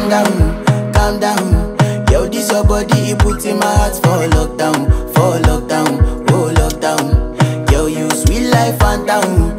down, calm down. Yo, this your body, it puts in my heart for lockdown, oh lockdown. Yo, you sweet life, phantom,